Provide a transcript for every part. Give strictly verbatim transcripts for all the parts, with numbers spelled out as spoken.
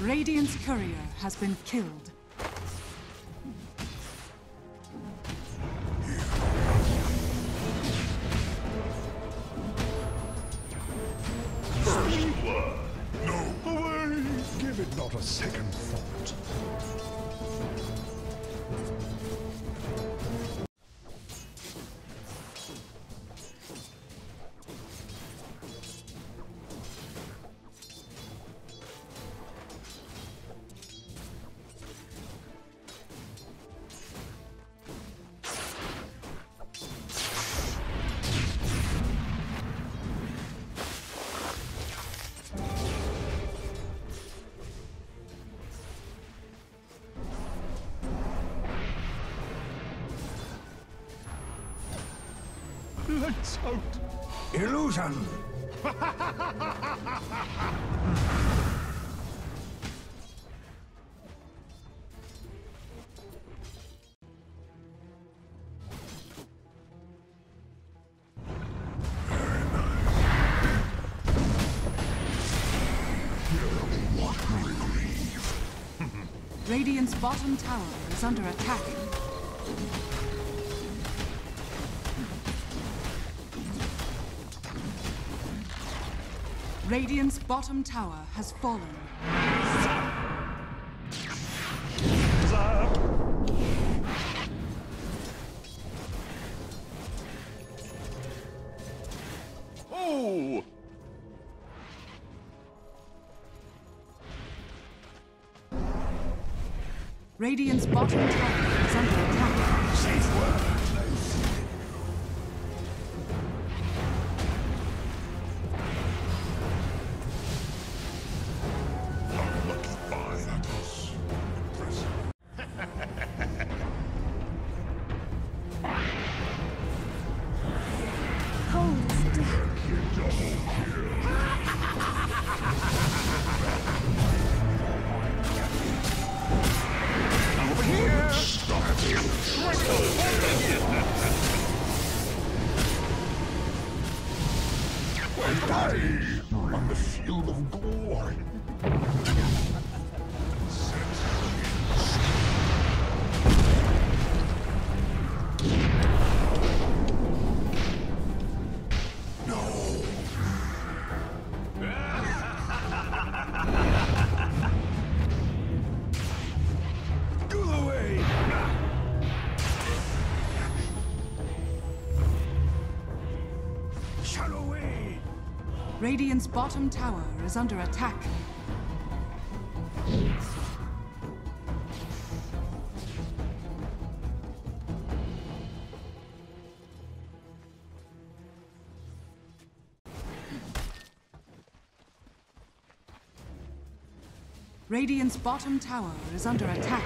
Radiant's courier has been killed. First blood. No. Away. Give it not a second thought. Lights out. Illusion. Radiant's bottom tower is under attack. Radiant's bottom tower has fallen. Oh! Radiant's bottom tower is under attack. Safe word. On the field of glory. No. Go away. Shut away. Radiant's bottom tower is under attack. Radiant's bottom tower is under attack.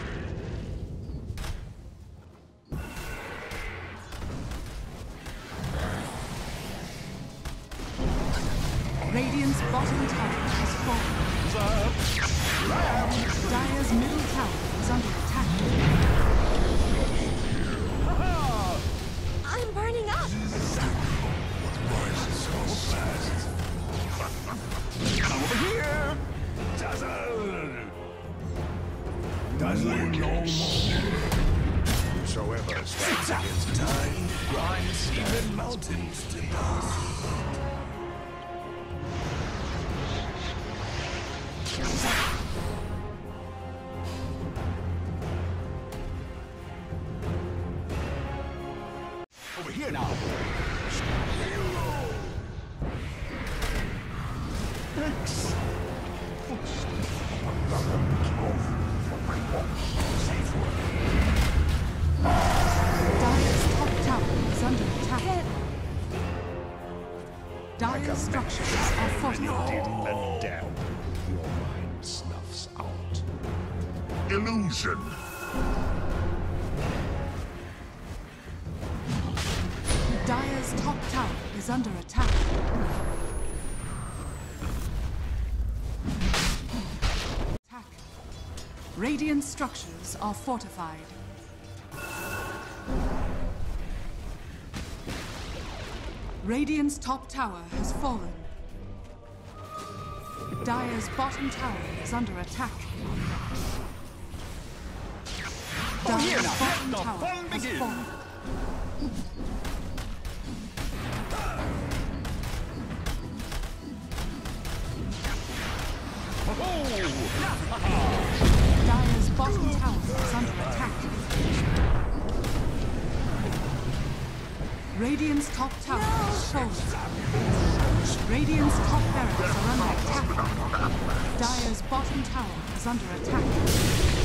Radiant's bottom tower has fallen. Dire's middle tower is under attack. I'm burning up! Rises so fast. Come over here! Dazzle! Dazzling no more. Whosoever stands against time grinds even mountains to dust. Over here now. X. Dire's top tower is under attack. Dire's structures are fortified. And down. Your mind snuffs out. Illusion. Dire's top tower is under attack. Attack. Radiant structures are fortified. Radiant's top tower has fallen. Dire's bottom tower is under attack. Dire's bottom tower has fallen. Dire's bottom tower is under attack. Radiant's top tower is fallen. Radiant's top barracks are under attack. Dire's bottom tower is under attack.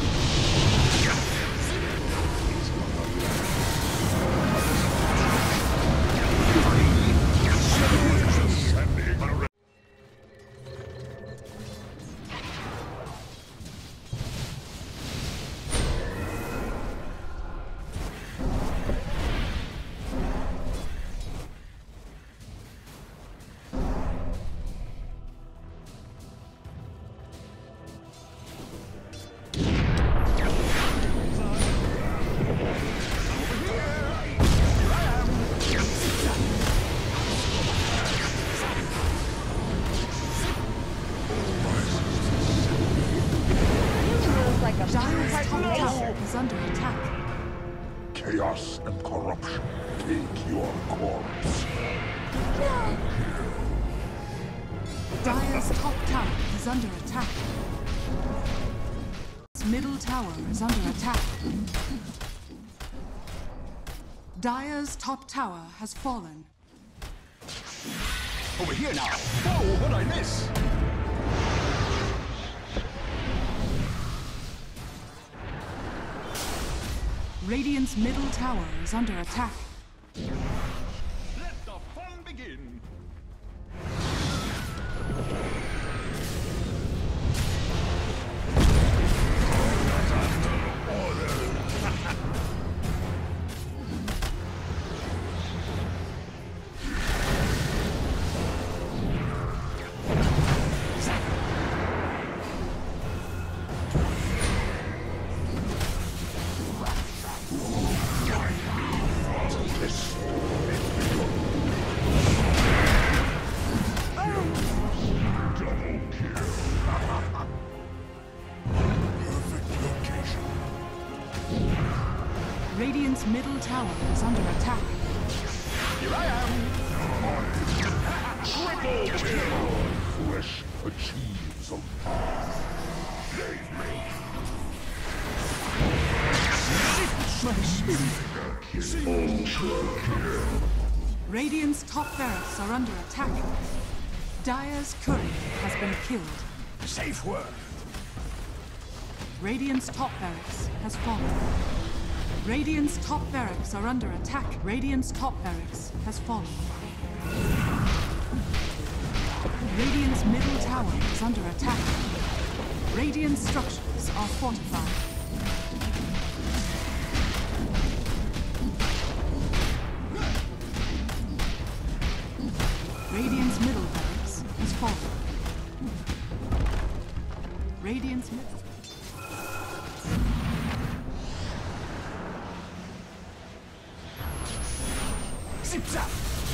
Chaos and corruption take your corpse. Dire's top tower is under attack. Its middle tower is under attack. Dire's top tower has fallen. Over here now! Whoa, what'd I miss? Radiant's middle tower is under attack. Let the fun begin! Radiant's middle tower is under attack. Here I am! Triple kill! Flesh achieves a Radiant's top barracks are under attack. Dire's courier has been killed. Safe work! Radiant's top barracks has fallen. Radiant's top barracks are under attack. Radiant's top barracks has fallen. Radiant's middle tower is under attack. Radiant structures are fortified. Radiant's middle barracks has fallen. Radiant's middle... Zip-zap!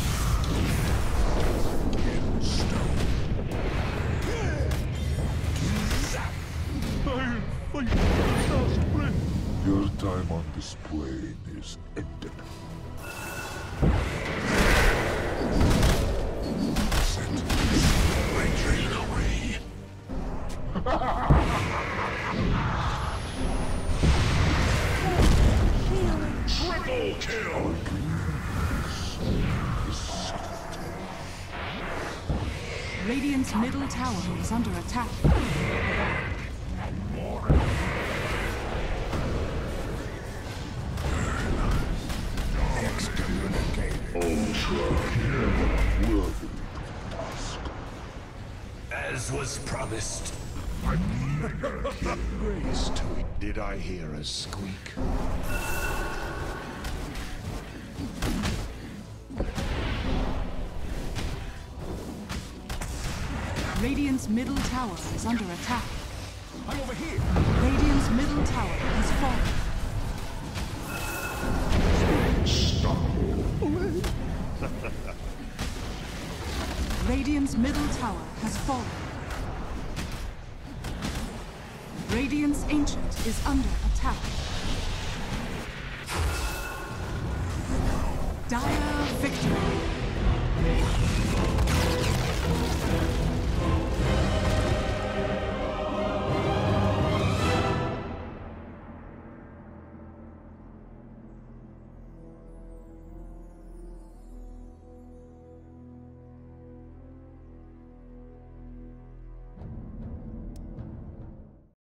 Your time on this plane is ended. Send Ranger away. Triple kill! Radiant's middle tower is under attack. As was promised. Grace to it. Did I hear a squeak? Radiant's middle tower is under attack. I'm over here! Radiant's middle tower has fallen. Radiant's middle tower has fallen. Radiant's Ancient is under attack. Dire victory.